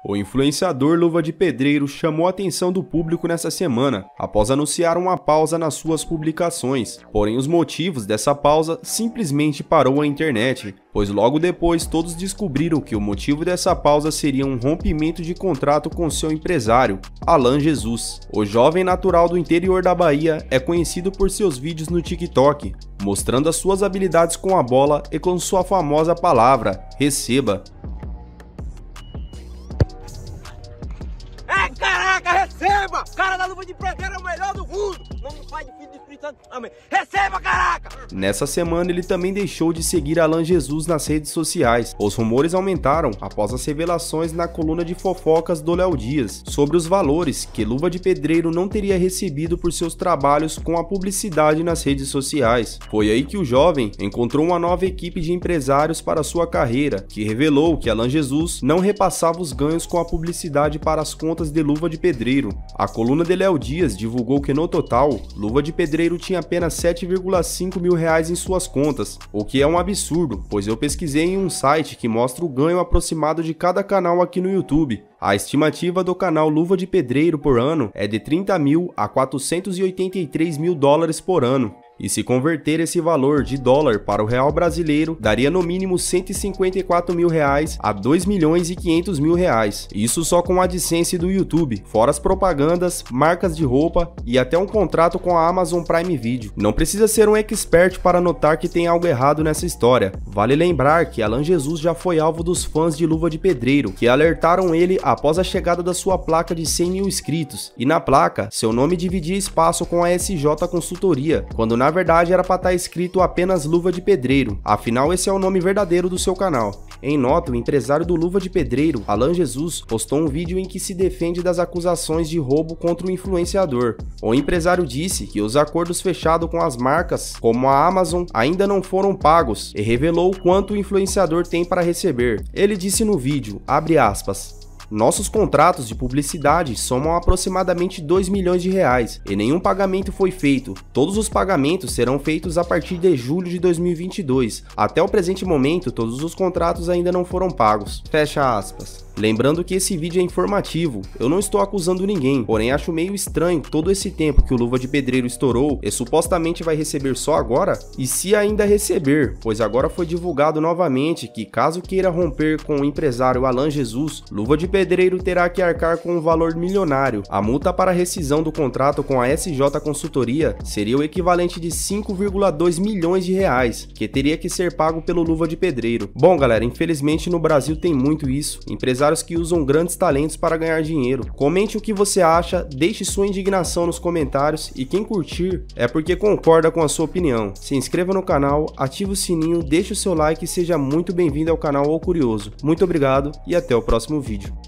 O influenciador Luva de Pedreiro chamou a atenção do público nessa semana, após anunciar uma pausa nas suas publicações. Porém, os motivos dessa pausa simplesmente parou a internet, pois logo depois todos descobriram que o motivo dessa pausa seria um rompimento de contrato com seu empresário, Alan Jesus. O jovem natural do interior da Bahia é conhecido por seus vídeos no TikTok, mostrando as suas habilidades com a bola e com sua famosa palavra, receba. Caraca, receba! Cara da Luva de Pedreiro é o melhor do mundo! Nome do Pai, do Filho e do Espírito Santo. Amém. Receba, caraca! Nessa semana ele também deixou de seguir Alan Jesus nas redes sociais. Os rumores aumentaram após as revelações na coluna de fofocas do Léo Dias sobre os valores que Luva de Pedreiro não teria recebido por seus trabalhos com a publicidade nas redes sociais. Foi aí que o jovem encontrou uma nova equipe de empresários para sua carreira, que revelou que Alan Jesus não repassava os ganhos com a publicidade para as contas de Luva de Pedreiro. A coluna de Léo Dias divulgou que no total, Luva de Pedreiro tinha apenas 7,5 mil reais em suas contas, o que é um absurdo, pois eu pesquisei em um site que mostra o ganho aproximado de cada canal aqui no YouTube. A estimativa do canal Luva de Pedreiro por ano é de 30 mil a 483 mil dólares por ano. E se converter esse valor de dólar para o real brasileiro, daria no mínimo 154 mil reais a 2 milhões e 500 mil reais. Isso só com a AdSense do YouTube, fora as propagandas, marcas de roupa e até um contrato com a Amazon Prime Video. Não precisa ser um expert para notar que tem algo errado nessa história. Vale lembrar que Alan Jesus já foi alvo dos fãs de Luva de Pedreiro, que alertaram ele após a chegada da sua placa de 100 mil inscritos. E na placa, seu nome dividia espaço com a SJ Consultoria, quando na verdade era para estar escrito apenas Luva de Pedreiro, afinal esse é o nome verdadeiro do seu canal. Em nota, o empresário do Luva de Pedreiro, Alan Jesus, postou um vídeo em que se defende das acusações de roubo contra o influenciador. O empresário disse que os acordos fechados com as marcas, como a Amazon, ainda não foram pagos e revelou quanto o influenciador tem para receber. Ele disse no vídeo, abre aspas, nossos contratos de publicidade somam aproximadamente 2 milhões de reais e nenhum pagamento foi feito. Todos os pagamentos serão feitos a partir de julho de 2022. Até o presente momento, todos os contratos ainda não foram pagos. Fecha aspas. Lembrando que esse vídeo é informativo, eu não estou acusando ninguém, porém acho meio estranho todo esse tempo que o Luva de Pedreiro estourou e supostamente vai receber só agora? E se ainda receber, pois agora foi divulgado novamente que caso queira romper com o empresário Alan Jesus, Luva de Pedreiro terá que arcar com um valor milionário. A multa para rescisão do contrato com a SJ Consultoria seria o equivalente de 5,2 milhões de reais, que teria que ser pago pelo Luva de Pedreiro. Bom galera, infelizmente no Brasil tem muito isso, empresários que usam grandes talentos para ganhar dinheiro. Comente o que você acha, deixe sua indignação nos comentários e quem curtir é porque concorda com a sua opinião. Se inscreva no canal, ative o sininho, deixe o seu like e seja muito bem-vindo ao canal O Curioso. Muito obrigado e até o próximo vídeo.